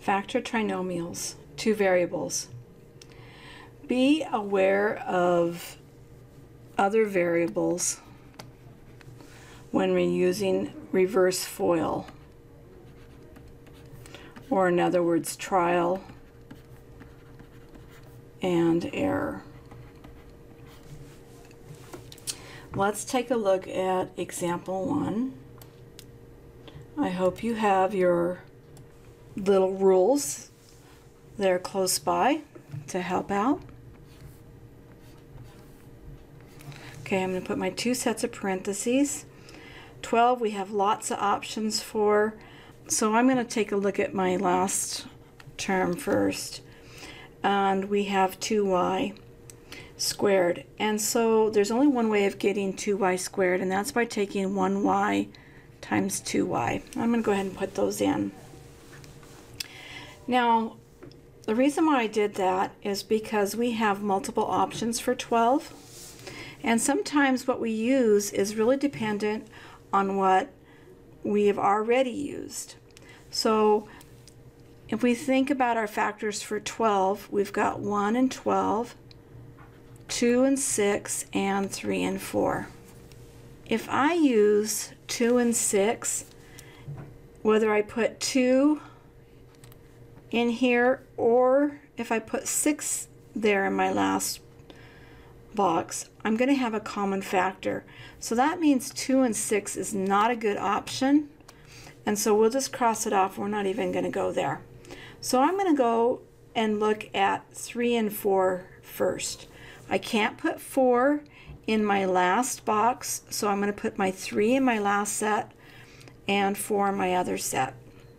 Factor trinomials, two variables. Be aware of other variables when we're using reverse FOIL, or in other words, trial and error. Let's take a look at example 1. I hope you have your little rules there close by to help out. Okay, I'm going to put my two sets of parentheses. 12 we have lots of options for, so I'm going to take a look at my last term first, and we have 2y squared, and so there's only one way of getting 2y squared, and that's by taking 1y times 2y. I'm going to go ahead and put those in. Now, the reason why I did that is because we have multiple options for 12, and sometimes what we use is really dependent on what we have already used. So if we think about our factors for 12, we've got 1 and 12, 2 and 6, and 3 and 4. If I use 2 and 6, whether I put 2 in here or if I put 6 there in my last box, I'm going to have a common factor. So that means 2 and 6 is not a good option, and so we'll just cross it off. We're not even going to go there. So I'm going to go and look at 3 and 4 first. I can't put 4 in my last box, so I'm going to put my 3 in my last set and 4 in my other set.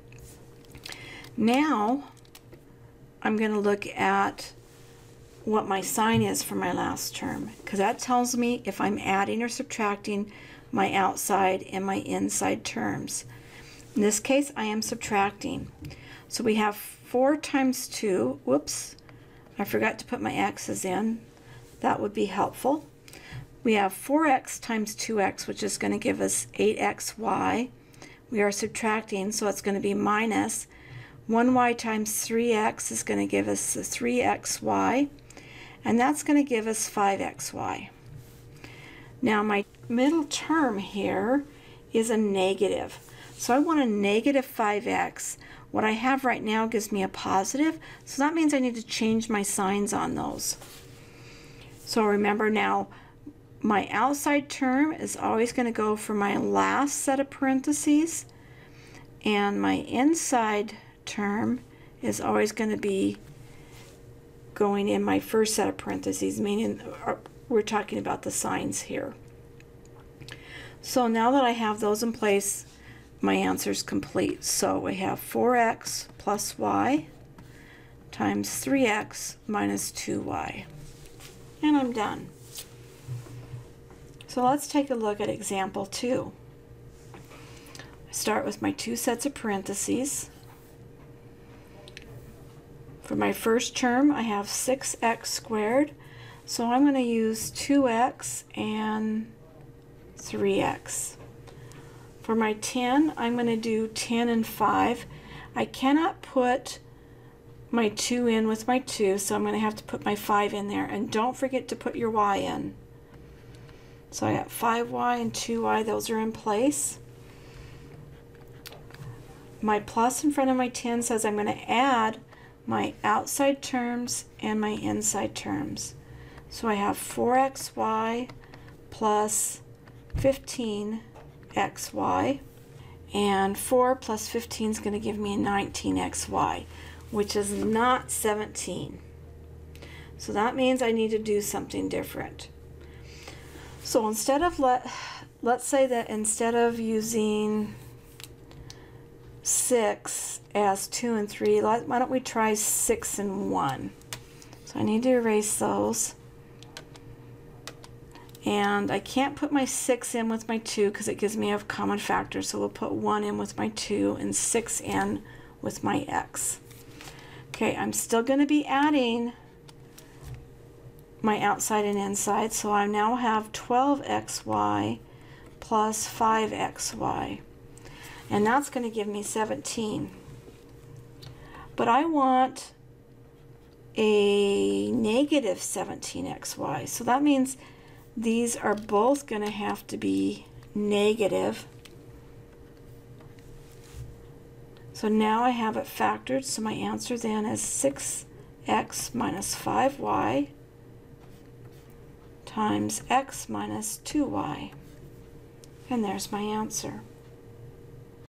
Now I'm going to look at what my sign is for my last term, because that tells me if I'm adding or subtracting my outside and my inside terms. In this case, I am subtracting. So we have 4 times 2. Whoops, I forgot to put my x's in. That would be helpful. We have 4x times 2x, which is going to give us 8xy. We are subtracting, so it's going to be minus 1y times 3x is going to give us 3xy, and that's going to give us 5xy. Now my middle term here is a negative, so I want a negative 5x. What I have right now gives me a positive, so that means I need to change my signs on those. So remember now, my outside term is always going to go for my last set of parentheses, and my inside term is always going to be going in my first set of parentheses, meaning we're talking about the signs here. So now that I have those in place, my answer is complete. So we have 4x plus y times 3x minus 2y. And I'm done. So let's take a look at example 2. I start with my two sets of parentheses. For my first term, I have 6x squared, so I'm going to use 2x and 3x. For my 10, I'm going to do 10 and 5. I cannot put my 2 in with my 2, so I'm going to have to put my 5 in there. And don't forget to put your y in. So I got 5y and 2y, those are in place. My plus in front of my 10 says I'm going to add my outside terms and my inside terms. So I have 4xy plus 15xy, and 4 plus 15 is going to give me 19xy, which is not 17. So that means I need to do something different. So instead of, let's say that instead of using 6 as 2 and 3, why don't we try 6 and 1? So I need to erase those. And I can't put my 6 in with my 2 because it gives me a common factor, so we'll put 1 in with my 2 and 6 in with my x. Okay, I'm still going to be adding my outside and inside, so I now have 12xy plus 5xy, and that's going to give me 17. but I want a negative 17xy. So that means these are both going to have to be negative. So now I have it factored, so my answer then is 6x minus 5y times x minus 2y. And there's my answer.